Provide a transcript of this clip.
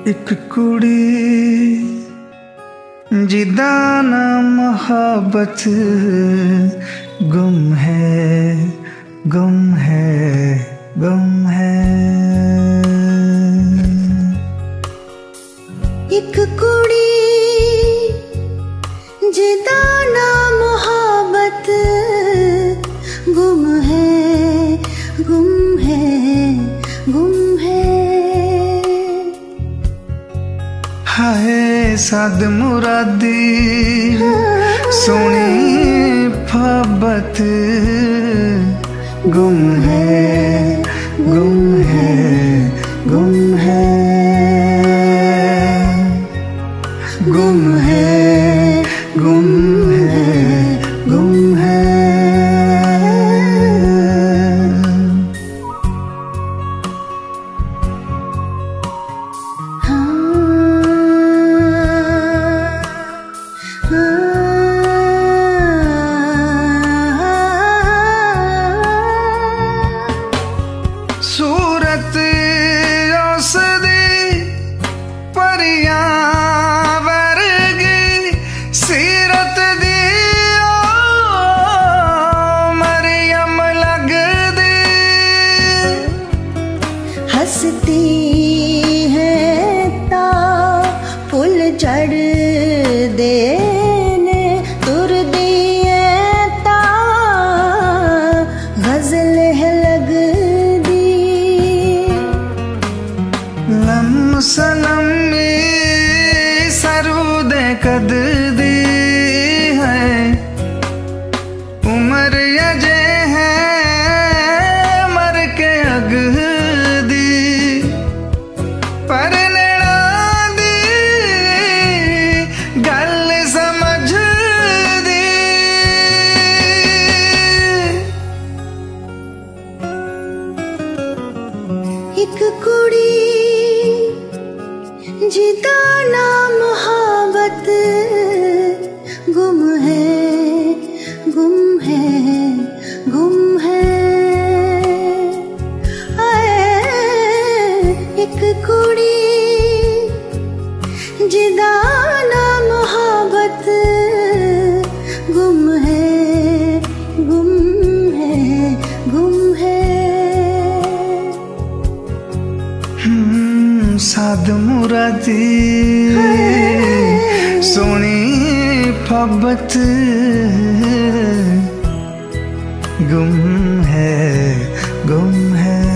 एक कुड़ी जिदा ना मोहब्बत गुम है, गुम है, गुम है। एक कुड़ी जिदा ना मोहब्बत गुम है, गुम है, गुम है। हाय साद मुरादी सोनी मोहब्बत गुम है, गुम है, गुम है, गुम है, गुम है, गुम है। सूरत औसदी परियां वर्गी सीरत दी मरियम लगदी हंसती है ता फुल चढ़ दे तुर दिए ता गजल है लग सलमी सरूदे कद दी है उमर यजे है मर के अग दी पर नैना दी गल समझ दी। एक कुड़ी जिदा ना मोहब्बत गुम है, गुम है, गुम है। एक कुड़ी जिदा ना मोहब्बत गुम है, गुम है, गुम है। साद मुरादी सोनी मोहब्बत गुम है, गुम है।